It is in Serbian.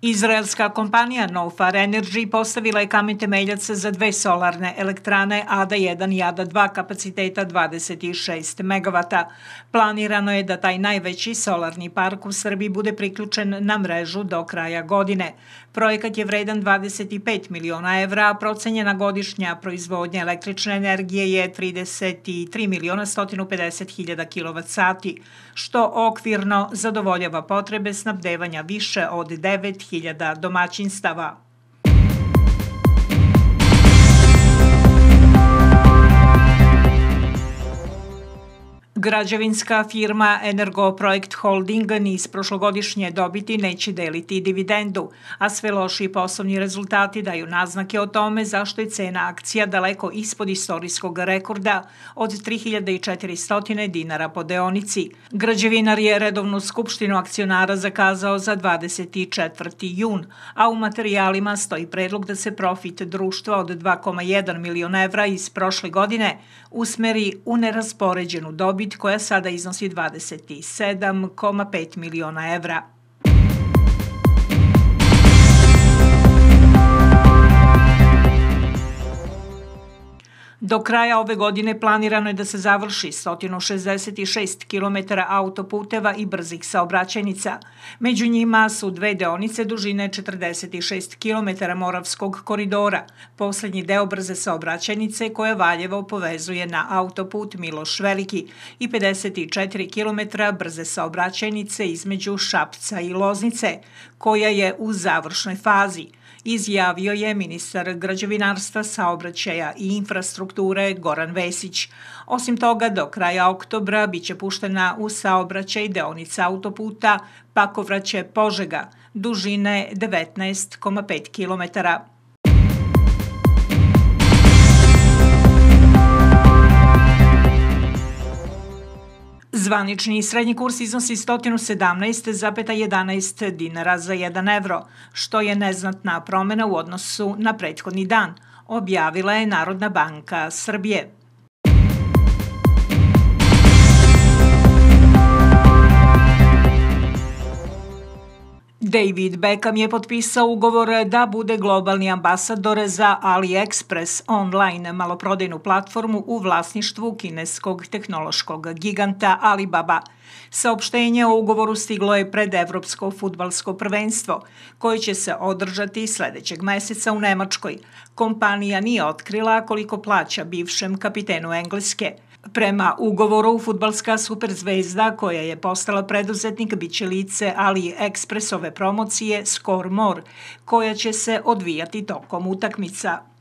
Izraelska kompanija Nofar Energy postavila je kamen temeljac za 2 solarne elektrane ADA-1 i ADA-2 kapaciteta 26 MW. Planirano je da taj najveći solarni park u Srbiji bude priključen na mrežu do kraja godine. Projekat je vredan 25 miliona evra, a procenjena godišnja proizvodnja električne energije je 33 miliona 150 hiljada kWh, što okvirno zadovoljava potrebe snabdevanja više od 9.000 domaćinstava. Građevinska firma Energoprojekt Holding niz prošlogodišnje dobiti neće deliti dividendu, a sve lošiji poslovni rezultati daju naznake o tome zašto je cena akcija daleko ispod istorijskog rekorda od 3.400 dinara po deonici. Građevinar je redovnu skupštinu akcionara zakazao za 24. jun, a u materijalima stoji predlog da se profit društva od 2,1 miliona evra iz prošle godine usmeri u neraspoređenu dobit koja sada iznosi 27,5 miliona evra. Do kraja ove godine planirano je da se završi 166 km autoputeva i brzih saobraćajnica. Među njima su 2 deonice dužine 46 km Moravskog koridora, poslednji deo brze saobraćajnice koja Valjevo povezuje na autoput Miloš Veliki i 54 km brze saobraćajnice između Šapca i Loznice, koja je u završnoj fazi, izjavio je ministar građevinarstva, saobraćaja i infrastrukture Goran Vesić. Osim toga, do kraja oktobra biće puštena u saobraćaj deonica autoputa Pakovraće-Požega, dužine 19,5 km. Zvanični srednji kurs iznosi 117,11 dinara za 1 evro, što je neznatna promena u odnosu na prethodni dan, objavila je Narodna banka Srbije. David Beckham je potpisao ugovor da bude globalni ambasador za AliExpress online maloprodajnu platformu u vlasništvu kineskog tehnološkog giganta Alibaba. Saopštenje o ugovoru stiglo je pred Evropsko fudbalsko prvenstvo, koje će se održati sledećeg meseca u Nemačkoj. Kompanija nije otkrila koliko plaća bivšem kapitenu Engleske. Prema ugovoru, fudbalska superzvezda koja je postala preduzetnik biće lice AliExpressove promocije Score More, koja će se odvijati tokom utakmica.